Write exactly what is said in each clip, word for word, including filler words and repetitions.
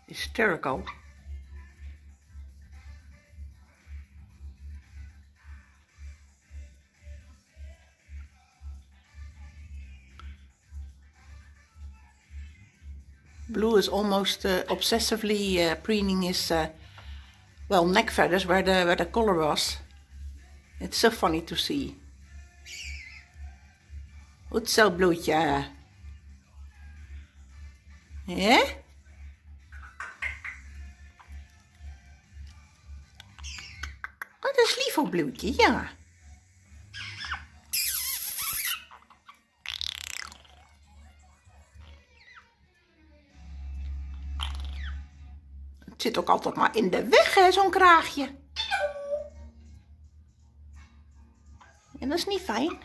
Hysterical. Blue is almost uh, obsessively uh, preening his uh, well neck feathers where the where the collar was. It's so funny to see. Goed zo, Bloedje. Ja? Oh, dat is lief voor Bloedje, ja. Het zit ook altijd maar in de weg, hè, zo'n kraagje. En dat is niet fijn.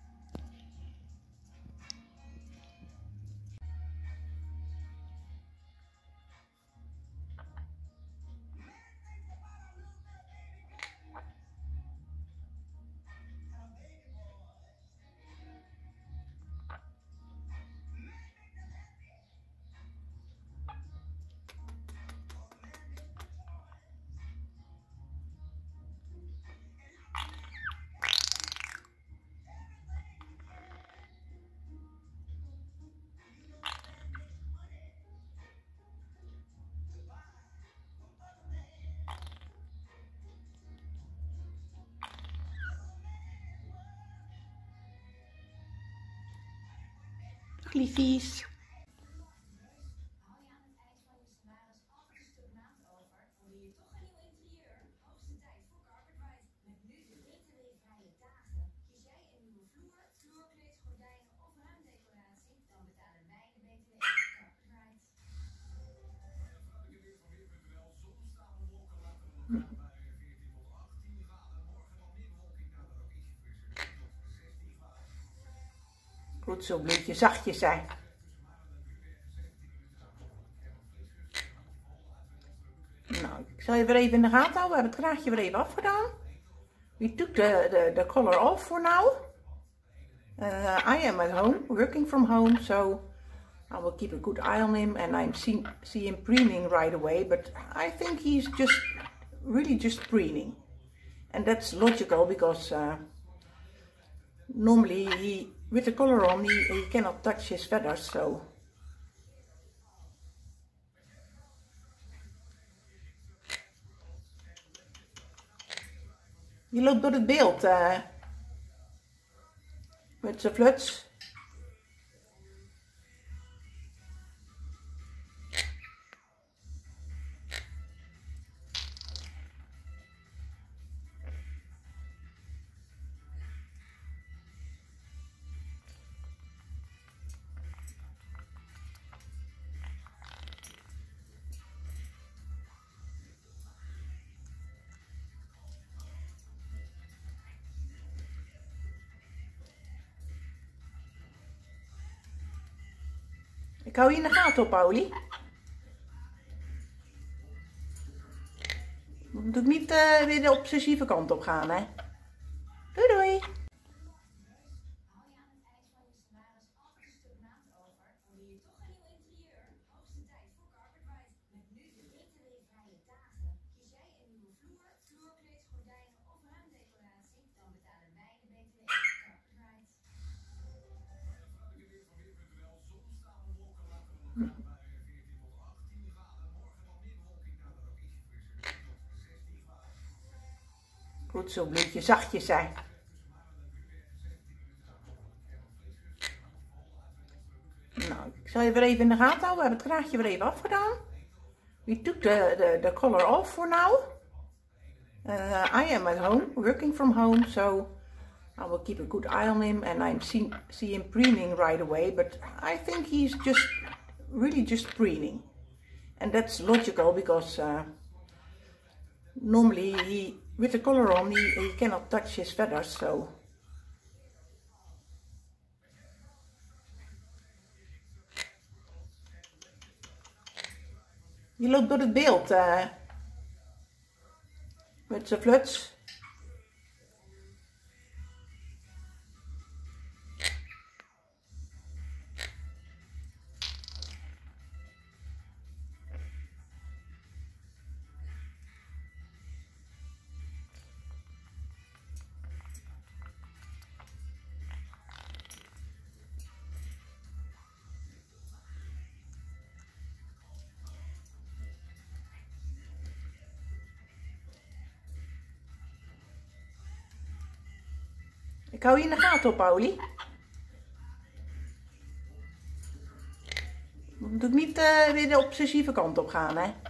Dag liefies. Goed zo, Bloedje, zachtjes zijn. Nou, ik zal je weer even in de gaten houden. We hebben het kraagje weer even afgedaan. We took the, the, the collar off for now. Uh, I am at home, working from home, so I will keep a good eye on him. And I see, see him preening right away, but I think he's just, really just preening. And that's logical because uh, normally he, with the collar on, he, he cannot touch his feathers, so. Je loopt door het beeld uh, met zijn fluts. Ik hou je in de gaten op, Pauli. Moet ik niet uh, weer de obsessieve kant op gaan, hè? Doei doei! Goed zo, Bloedje, zachtjes zijn. Nou, ik zal je weer even in de gaten houden. We hebben het kraagje weer even afgedaan. We took the, the, the collar off for now. Uh, I am at home, working from home, so I will keep a good eye on him. And I see, see him preening right away, but I think he's just, really just preening. And that's logical because uh, normally he, with the collar on, he, he cannot touch his feathers, so. Je loopt door het beeld uh, met zijn fluts. Ik hou je in de gaten op, Pauli. Dan doe ik niet uh, weer de obsessieve kant op gaan, hè.